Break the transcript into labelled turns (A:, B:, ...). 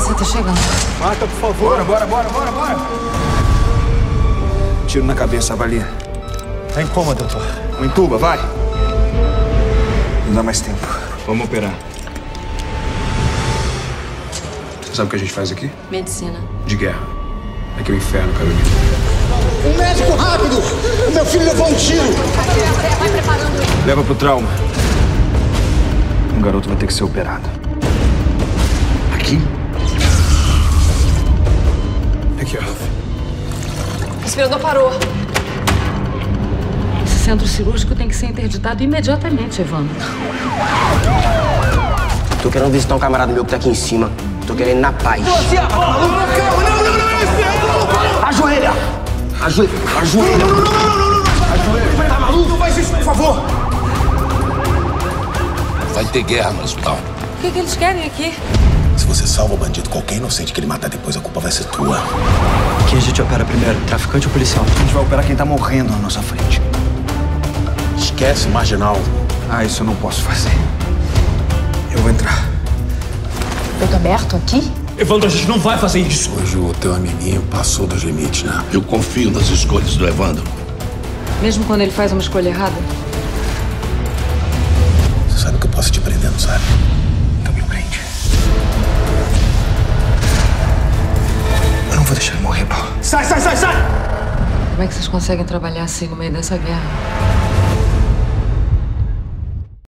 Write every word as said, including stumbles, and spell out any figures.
A: polícia tá chegando.
B: Marta, por favor.
C: Bora, bora, bora, bora, bora. Tiro na cabeça, avalia.
B: Tá em coma, doutor.
C: Um entuba, vai. Não dá mais tempo. Vamos operar. Você sabe o que a gente faz aqui?
A: Medicina.
C: De guerra. Aqui é o inferno, Carolina.
D: Um médico, rápido! O meu filho levou um tiro!
A: Vai preparando ele.
C: Leva pro trauma. Um garoto vai ter que ser operado. Aqui? Aqui, ó.
A: O respirador parou. Esse centro cirúrgico tem que ser interditado imediatamente, Evandro.
E: Tô querendo visitar um camarada meu que tá aqui em cima. Tô querendo ir na paz.
D: Você, tá maluco? Calma, não, não, não, não,
E: Ajoelha! Ajoelha! Ajoelha!
D: não, não, não, não, não, não, Ajoelha! Tá maluco? Não faz isso, por favor!
F: Vai ter guerra no hospital.
A: O que, que eles querem aqui?
F: Se você salva o bandido, qualquer inocente que ele matar depois, a culpa vai ser tua.
B: Quem a gente opera primeiro? Traficante ou policial?
C: A gente vai operar quem tá morrendo na nossa frente.
F: Esquece, marginal.
C: Ah, isso eu não posso fazer. Eu vou entrar.
A: Peito aberto aqui?
B: Evandro, a gente não vai fazer isso.
F: Hoje o teu amiguinho passou dos limites, né? Eu confio nas escolhas do Evandro.
A: Mesmo quando ele faz uma escolha errada?
F: Você sabe que eu posso te prender, não sabe?
C: Então me prende. Eu não vou deixar ele morrer, Paulo.
B: Sai, sai, sai, sai!
A: Como é que vocês conseguem trabalhar assim no meio dessa guerra?